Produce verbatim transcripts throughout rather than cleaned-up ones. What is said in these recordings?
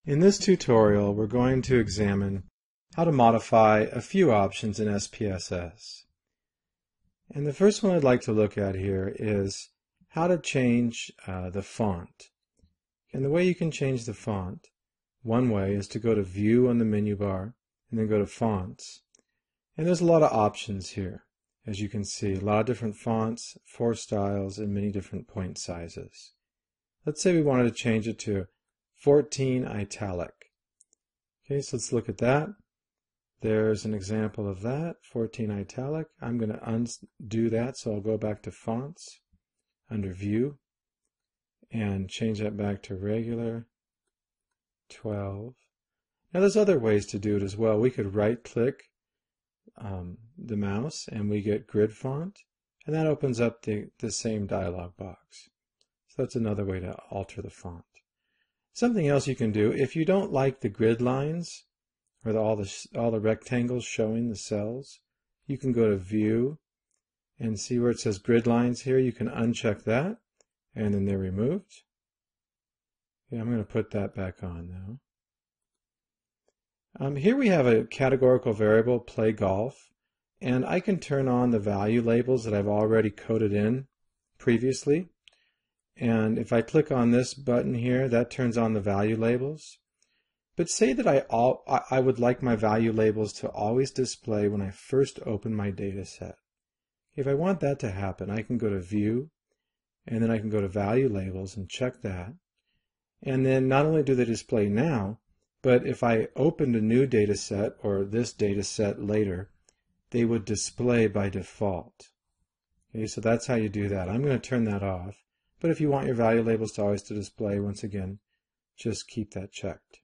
In this tutorial, we're going to examine how to modify a few options in S P S S. And the first one I'd like to look at here is how to change uh, the font. And the way you can change the font, one way is to go to View on the menu bar and then go to Fonts. And there's a lot of options here. As you can see, a lot of different fonts, four styles, and many different point sizes. Let's say we wanted to change it to fourteen italic. Okay, so let's look at that. There's an example of that, fourteen italic. I'm going to undo that, so I'll go back to Fonts, under View, and change that back to regular, twelve. Now there's other ways to do it as well. We could right-click um, the mouse and we get grid font, and that opens up the, the same dialog box. So that's another way to alter the font. Something else you can do, if you don't like the grid lines, or the, all, the, all the rectangles showing the cells, you can go to View and see where it says grid lines here. You can uncheck that, and then they're removed. Okay, I'm going to put that back on now. Um, here we have a categorical variable, play golf, and I can turn on the value labels that I've already coded in previously. And if I click on this button here, that turns on the value labels. But say that I, all, I would like my value labels to always display when I first open my data set. If I want that to happen, I can go to View, and then I can go to Value Labels and check that. And then not only do they display now, but if I opened a new data set or this data set later, they would display by default. Okay, so that's how you do that. I'm going to turn that off. But if you want your value labels to always to display, once again, just keep that checked.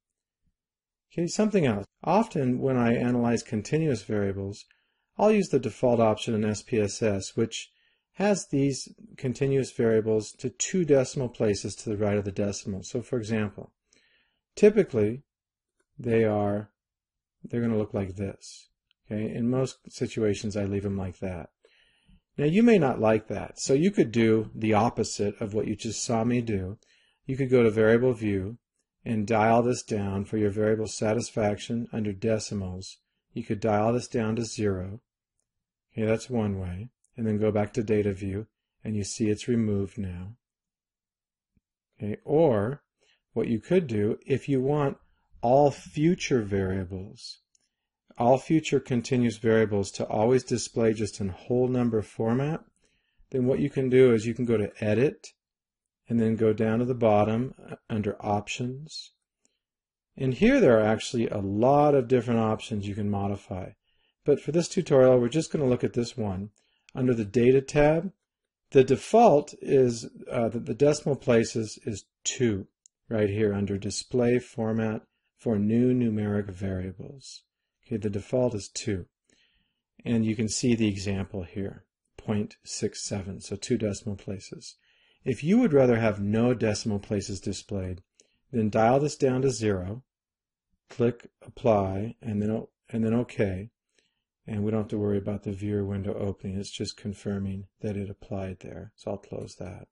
Okay, something else. Often when I analyze continuous variables, I'll use the default option in S P S S, which has these continuous variables to two decimal places to the right of the decimal. So for example, typically they are, they're going to look like this. Okay, in most situations I leave them like that. Now you may not like that, so you could do the opposite of what you just saw me do. You could go to Variable View and dial this down for your variable satisfaction under decimals. You could dial this down to zero. Okay, that's one way. And then go back to Data View and you see it's removed now. Okay, or what you could do, if you want all future variables, all future continuous variables to always display just in whole number format, then what you can do is you can go to Edit and then go down to the bottom under Options. And here there are actually a lot of different options you can modify. But for this tutorial, we're just going to look at this one. Under the Data tab, the default is uh, that the decimal places is two right here under Display Format for New Numeric Variables. Okay, the default is two. And you can see the example here, zero point six seven, so two decimal places. If you would rather have no decimal places displayed, then dial this down to zero, click Apply, and then, and then OK. And we don't have to worry about the viewer window opening. It's just confirming that it applied there. So I'll close that.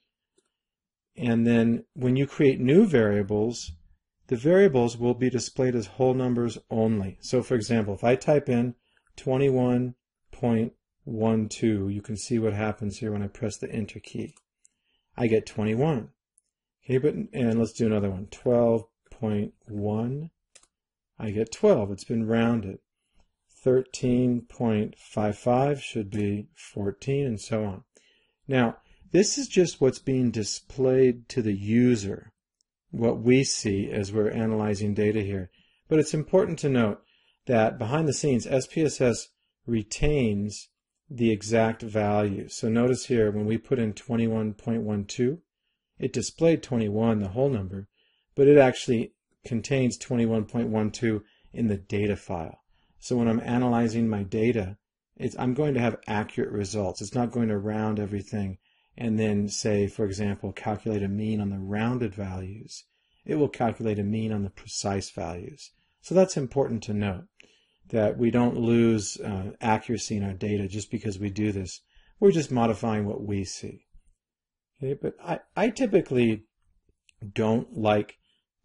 And then when you create new variables, the variables will be displayed as whole numbers only. So for example, if I type in twenty-one point one two, you can see what happens here when I press the Enter key. I get twenty-one. Okay, but, and let's do another one. twelve point one, I get twelve. It's been rounded. thirteen point five five should be fourteen, and so on. Now, this is just what's being displayed to the user, what we see as we're analyzing data here. But it's important to note that behind the scenes, S P S S retains the exact value. So notice here, when we put in twenty-one point one two, it displayed twenty-one, the whole number, but it actually contains twenty-one point one two in the data file. So when I'm analyzing my data, it's, I'm going to have accurate results. It's not going to round everything and then say, for example, calculate a mean on the rounded values. It will calculate a mean on the precise values. So that's important to note, that we don't lose uh, accuracy in our data just because we do this. We're just modifying what we see. Okay, but I, I typically don't like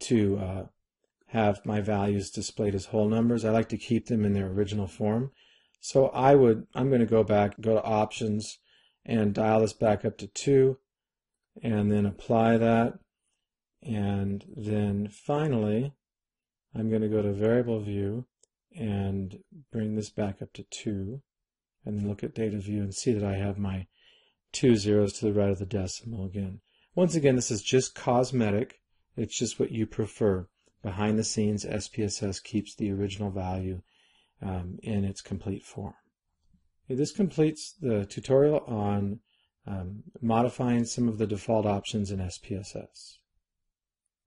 to uh, have my values displayed as whole numbers. I like to keep them in their original form. So I would, I'm going to go back, go to options, and dial this back up to two, and then apply that. And then finally, I'm going to go to variable view and bring this back up to two, and then look at data view and see that I have my two zeros to the right of the decimal again. Once again, this is just cosmetic. It's just what you prefer. Behind the scenes, S P S S keeps the original value um, in its complete form. Okay, this completes the tutorial on um, modifying some of the default options in S P S S.